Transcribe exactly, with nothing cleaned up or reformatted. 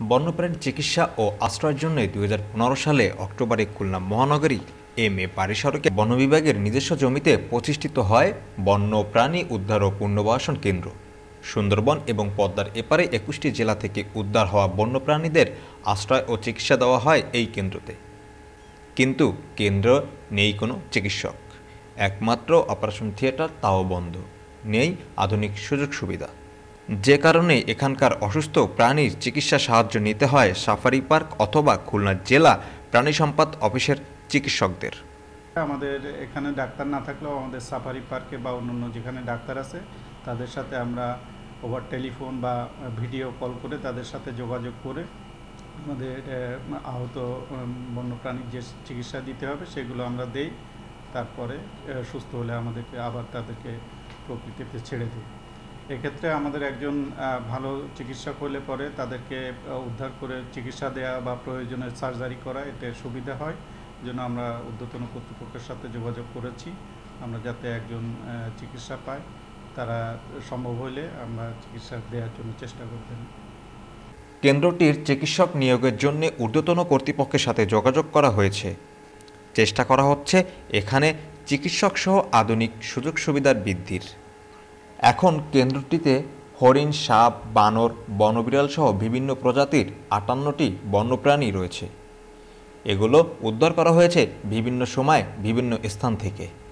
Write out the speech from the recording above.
বন্যপ্রাণী চিকিৎসা ও আশ্রয়ের জন্য দুই হাজার পনেরো সালে অক্টোবরে খুলনা মহানগরী এম এ পারিসরকে বন বিভাগের নিজস্ব জমিতে প্রতিষ্ঠিত হয় বন্যপ্রাণী উদ্ধার ও পুনর্বাসন কেন্দ্র। সুন্দরবন এবং পদ্মার এপারে একুশটি জেলা থেকে উদ্ধার হওয়া বন্যপ্রাণীদের আশ্রয় ও চিকিৎসা দেওয়া হয় এই কেন্দ্রতে। কিন্তু কেন্দ্র নেই কোনো চিকিৎসক, একমাত্র অপারেশন থিয়েটার তাও বন্ধ, নেই আধুনিক সুযোগ সুবিধা। যে কারণে এখানকার অসুস্থ প্রাণীর চিকিৎসা সাহায্য নিতে হয় সাফারি পার্ক অথবা খুলনা জেলা প্রাণী সম্পদ অফিসের চিকিৎসকদের। আমাদের এখানে ডাক্তার না থাকলেও আমাদের সাফারি পার্কে বা অন্যান্য যেখানে ডাক্তার আছে তাদের সাথে আমরা ওভার টেলিফোন বা ভিডিও কল করে তাদের সাথে যোগাযোগ করে আমাদের আহত বন্যপ্রাণীর যে চিকিৎসা দিতে হবে সেগুলো আমরা দেই। তারপরে সুস্থ হলে আমাদেরকে আবার তাদেরকে প্রকৃতিতে ছেড়ে দিই। এক্ষেত্রে আমাদের একজন ভালো চিকিৎসক হলে পরে তাদেরকে উদ্ধার করে চিকিৎসা দেওয়া বা প্রয়োজনে সার্জারি করা এতে সুবিধা হয়। জন্য আমরা ঊর্ধ্বতন কর্তৃপক্ষের সাথে যোগাযোগ করেছি, আমরা যাতে একজন চিকিৎসা পায়, তারা সম্ভব হলে আমরা চিকিৎসা দেওয়ার জন্য চেষ্টা করবেন। কেন্দ্রটির চিকিৎসক নিয়োগের জন্য ঊর্ধ্বতন কর্তৃপক্ষের সাথে যোগাযোগ করা হয়েছে। চেষ্টা করা হচ্ছে এখানে চিকিৎসক সহ আধুনিক সুযোগ সুবিধার বৃদ্ধির। এখন কেন্দ্রটিতে হরিণ, সাপ, বানর, বনবিড়াল সহ বিভিন্ন প্রজাতির আটান্নটি বন্যপ্রাণী রয়েছে। এগুলো উদ্ধার করা হয়েছে বিভিন্ন সময় বিভিন্ন স্থান থেকে।